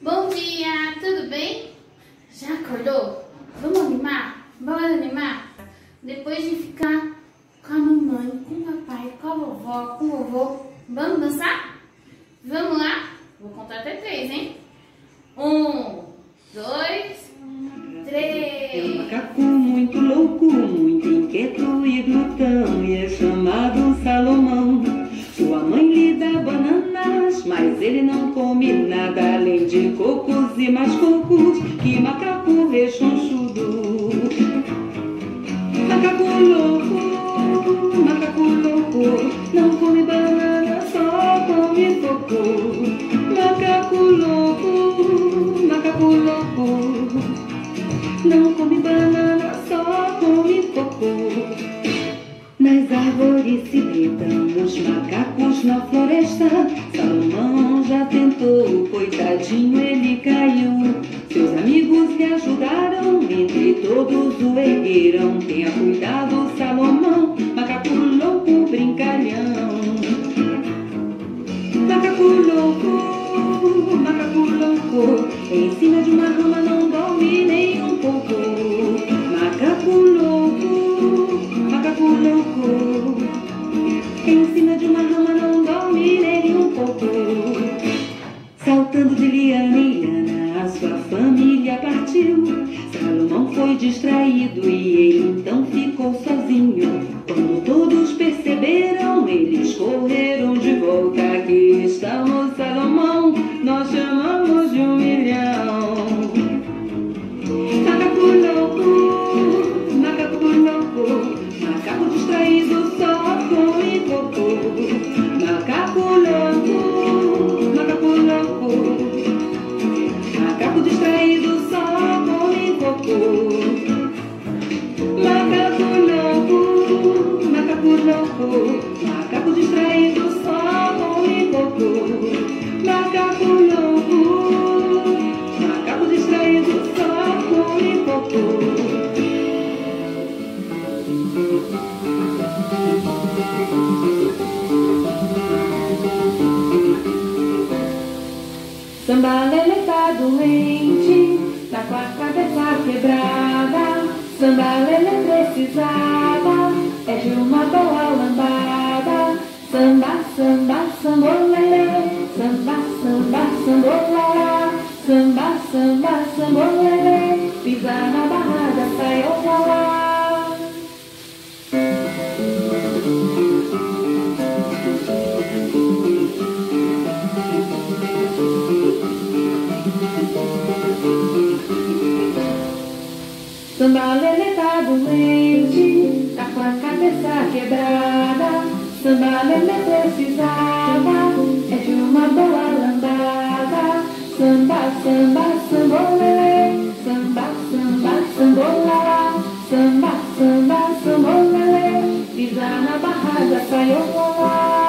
Bom dia, tudo bem? Já acordou? Vamos animar? Vamos animar? Depois de ficar com a mamãe, com o papai, com a vovó, com o vovô, vamos dançar? Vamos lá? Vou contar até 3, hein? 1, 2, 3. É um macaco muito louco, muito inquieto e glutão, e é chamado Salomão. Sua mãe lhe dá bananas, mas ele não come nada além de cocos e mais cocos. Que macaco rechonchudo! Macaco louco, não come banana, só come cocô. Macaco louco, não come banana, só come cocô. Nas árvores se deitam os macacos na floresta. Salomão já tentou, coitadinho, ele caiu. Seus amigos lhe ajudaram, entre todos o ergueram. Tenha cuidado, Salomão, macaco louco, brincalhão. Macaco louco, em cima de uma rama não dorme nem um pouco. Macaco louco, em cima de uma rama não dorme nem um pouco. Saltando de liana em liana, a sua família partiu. Salomão foi distraído e ele então ficou sozinho. Quando todos perceberam, eles correram de volta. Aqui estamos, Salomão, nós chamamos de 1 milhão. Macaco louco, macaco distraído só come cocô. Macaco louco, macaco distraído só come cocô. Macaco louco, macaco distraído só come cocô. Macaco louco, macaco distraído só come cocô. Sambalele tá doente, tá com a cabeça quebrada. Sambalele precisava é de uma boa lambada. Samba, samba, sambolele, samba, samba, sambolala. Samba, samba, sambolele, pisa na barraca, sai oxalá. Sambalele tá doente, tá com a cabeça quebrada. Sambalele precisava é de uma boa lambada. Samba, samba, sambolele, samba, samba, sambolala. Samba, samba, sambolele, pisa na barraca, sai oxalá.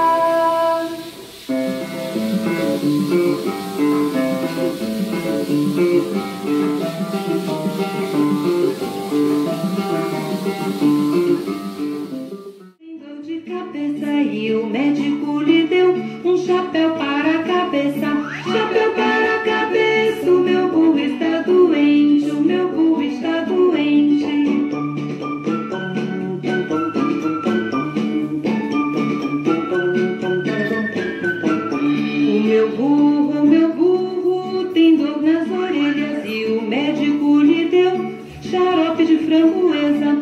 Dor de cabeça e o médico lhe deu um chapéu para a cabeça. Chapéu para a cabeça, o meu burro está doente, o meu burro está doente. O meu burro tem dor nas orelhas e o médico lhe deu xarope de framboesa,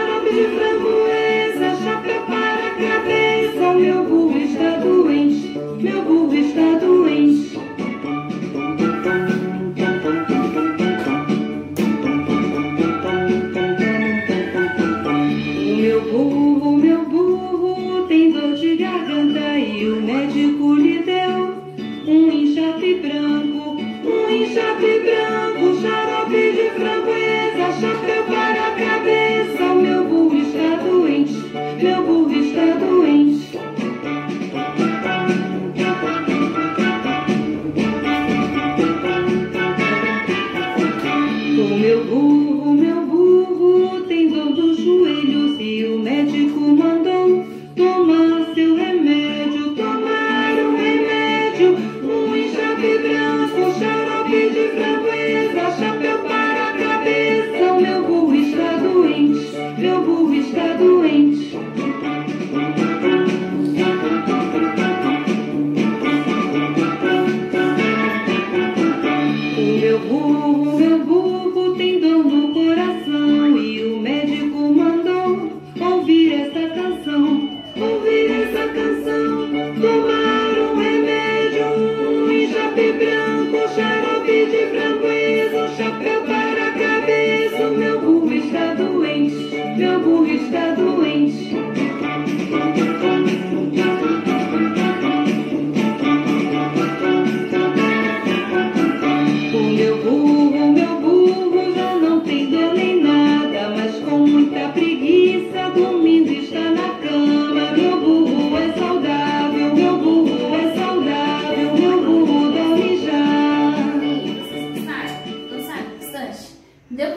chapéu para a cabeça. O meu burro está doente, meu burro está doente. O meu burro tem dor de garganta e o médico lhe deu um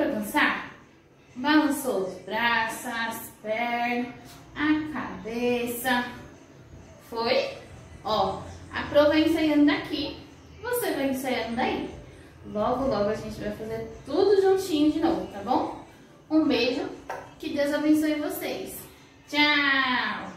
dançar? Balançou os braços, as pernas, a cabeça. Foi? Ó, a Pro vai ensaiando daqui, você vai ensaiando daí. Logo, logo a gente vai fazer tudo juntinho de novo, tá bom? Um beijo, que Deus abençoe vocês. Tchau!